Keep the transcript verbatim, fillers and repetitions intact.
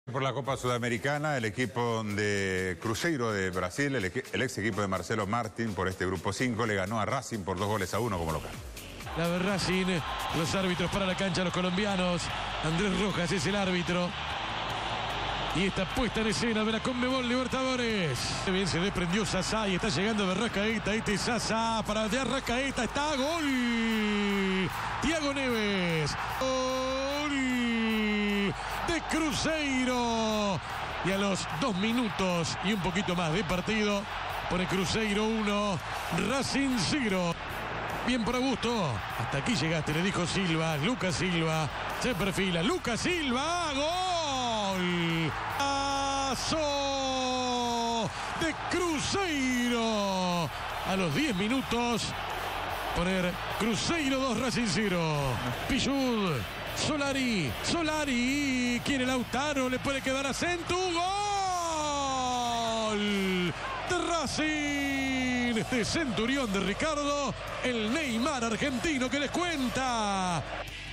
Por la Copa Sudamericana, el equipo de Cruzeiro de Brasil, el, el ex equipo de Marcelo Martín por este grupo cinco, le ganó a Racing por dos goles a uno como local. La de Racing, los árbitros para la cancha, los colombianos. Andrés Rojas es el árbitro. Y esta puesta en escena de la Conmebol Libertadores. Bien se desprendió Sasá y está llegando de Arrascaeta. Este es Sasá para de Arrascaeta. Está gol. Thiago Neves. Gol de Cruzeiro. Y a los dos minutos y un poquito más de partido, pone Cruzeiro uno, Racing cero. Bien por Augusto. Hasta aquí llegaste, le dijo Silva. Lucas Silva se perfila. Lucas Silva. Gol. Paso de Cruzeiro. A los diez minutos, poner Cruzeiro dos, Racing cero. Pichud. Solari. Solari. Quiere Lautaro. Le puede quedar a Centu. Gol de Racing, de Centurión de Ricardo, el Neymar argentino que les cuenta.